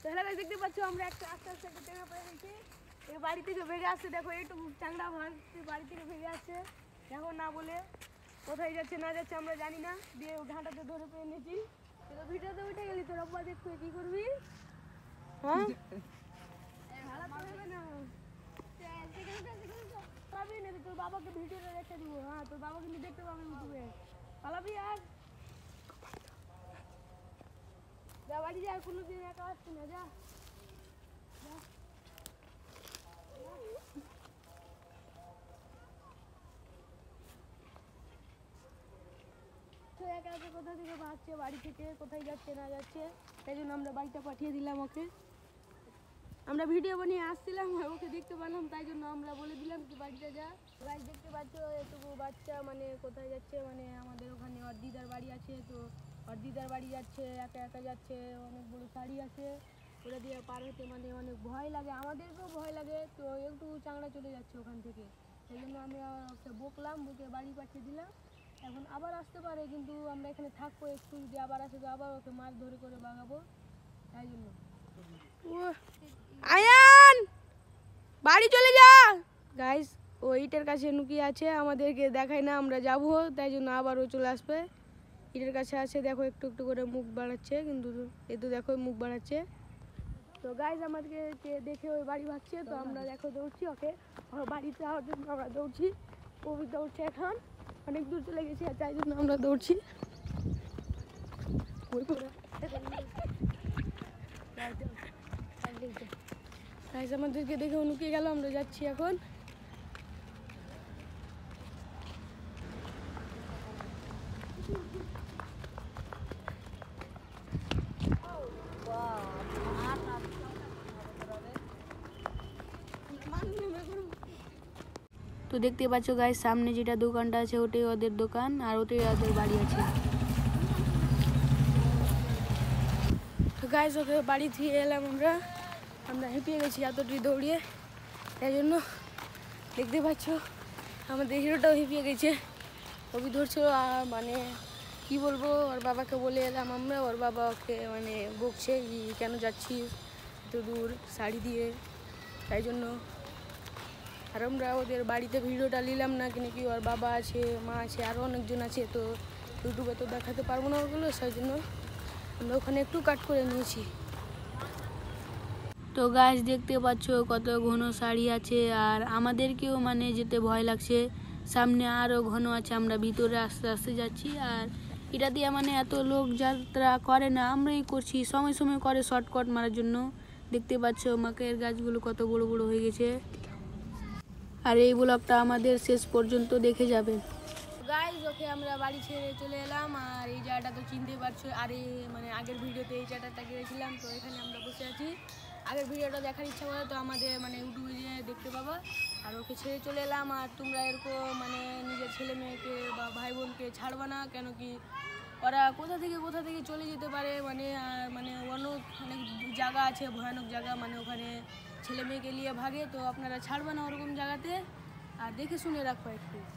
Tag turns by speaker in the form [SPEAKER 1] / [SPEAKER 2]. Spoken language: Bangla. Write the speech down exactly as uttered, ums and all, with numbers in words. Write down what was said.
[SPEAKER 1] হ্যালো গাইস, দেখতে পাচ্ছ আমরা একটা আস্তে আস্তে একটা ট্রেনে পড়ে গেছি। এই বাড়ি থেকে ভেগে আসছে, দেখো একটু চাংড়া ভাঙ বাড়ি থেকে ভেগে আসছে। দেখো না বলে কোথায় যাচ্ছে না যাচ্ছে আমরা জানি না, দিয়ে ঘাটাতে ধরে পেয়ে নিয়েছি। তো ভিডিওতে উঠে গেলি, তোর আব্বা দেখতে কি করবি? হ্যাঁ পাবি না, তোর বাবাকে ভিডিওটা রেখে দিব। হ্যাঁ তোর বাবা কিন্তু দেখতে পাবে ইউটিউবে। পালাবি আর যা বাড়ি যা, কোনোদিন একা আসছি না, যা একা একা কোথা থেকে ভাগছে, বাড়ি থেকে কোথায় যাচ্ছে না যাচ্ছে, তাই জন্য আমরা বাড়িটা পাঠিয়ে দিলাম ওকে। আমরা ভিডিও বানিয়ে আসছিলাম, ওকে দেখতে পেলাম, তাই জন্য আমরা বলে দিলাম কি বাড়িটা যা। গাছ দেখতে পাচ্ছ এটুকু বাচ্চা মানে কোথায় যাচ্ছে, মানে আমাদের ওখানে ওর দিদার বাড়ি আছে, তো ওর দিদার বাড়ি যাচ্ছে, একা একা যাচ্ছে। অনেক বড় শাড়ি আছে, ওটা দিয়ে পার হতে মানে অনেক ভয় লাগে, আমাদেরকেও ভয় লাগে। তো একটু চাংড়া চলে যাচ্ছে ওখান থেকে, সেই জন্য আমরা ওকে বকলাম, বকে বাড়ি পাঠিয়ে দিলাম। এখন আবার আসতে পারে, কিন্তু আমরা এখানে থাকবো একটু, যদি আবার আসে তো আবার ওকে মাছ ধরে করে বাগাবো, তাই জন্য। আয়ান বাড়ি চলে যা। গাইস ও ইটের কাছে লুকিয়ে আছে, আমাদেরকে দেখায় না, আমরা যাবো, তাই জন্য আবারও চলে আসবে। ইটের কাছে আছে, দেখো একটু একটু করে মুখ বাড়াচ্ছে, কিন্তু এই তো দেখো মুখ বাড়াচ্ছে। তো গাইস আমাদেরকে দেখে ওই বাড়ি ভাগছে, তো আমরা দেখো দৌড়ছি ওকে ওর বাড়িতে যাওয়ার জন্য আমরা দৌড়ছি। ও দৌড়ছে, এখন অনেক দূর চলে গেছি, তাই জন্য আমরা দৌড়ছি। গাইস আমাদেরকে দেখে লুকিয়ে গেল, আমরা যাচ্ছি এখন। তো দেখতে পাচ্ছ গাইস সামনে যেটা দোকানটা আছে ওটাই ওদের দোকান, আর ওটাই ওদের বাড়ি আছে। তো গাইস ওকে বাড়ি থেকে এলাম আমরা, আমরা হেঁপিয়ে গেছি এতটি দৌড়িয়ে, তাই জন্য দেখতে পাচ্ছ আমাদের হিরোটাও হেঁপিয়ে গেছে। ওকে ধরছিল, মানে কি বলবো, ওর বাবাকে বলে এলাম আমরা, ওর বাবা ওকে মানে বকছে কেন যাচ্ছিস এত দূর শাড়ি দিয়ে, তাই জন্য। আর আমরা ওদের বাড়িতে ভিডিওটা নিলাম না, কেন কি ওর বাবা আছে, মা আছে, আরও অনেকজন আছে, তো ইউটিউবে তো দেখাতে পারবো না ওগুলো, সেই জন্য আমরা ওখানে একটু কাট করে নিয়েছি। তো গাছ দেখতে পাচ্ছ কত ঘন শাড়ি আছে, আর আমাদেরকেও মানে যেতে ভয় লাগছে, সামনে আরও ঘন আছে, আমরা ভিতরে আস্তে আস্তে যাচ্ছি। আর এটা দিয়ে মানে এত লোক যাত্রা করে না, আমরাই করছি, সময় সময় করে শর্টকাট মারার জন্য। দেখতে পাচ্ছ মাকের গাছগুলো কত বড় বড় হয়ে গেছে। আর এই ব্লগটা আমাদের শেষ পর্যন্ত দেখে যাবেন। গাইস ওকে আমরা বাড়ি ছেড়ে চলে এলাম, আর এই জায়গাটা তো চিনতে পারছো, আর এই মানে আগের ভিডিওতে এই জায়গাটা গিয়েছিলাম, তো এখানে আমরা বসে আছি। আগের ভিডিওটা দেখার ইচ্ছা করে তো আমাদের মানে ইউটিউবে দেখতে পাবো। আর ওকে ছেড়ে চলে এলাম, আর তোমরা এরকম মানে নিজের ছেলে মেয়েকে বা ভাই বোনকে ছাড়বা না, কেন কি ওরা কোথা থেকে কোথা থেকে চলে যেতে পারে, মানে মানে অনেক অনেক জায়গা আছে, ভয়ানক জায়গা, মানে ওখানে ছেলে মেয়েকে নিয়ে ভাগে, তো আপনারা ছাড়বা না ওরকম জায়গাতে, আর দেখে শুনে রাখো একটু।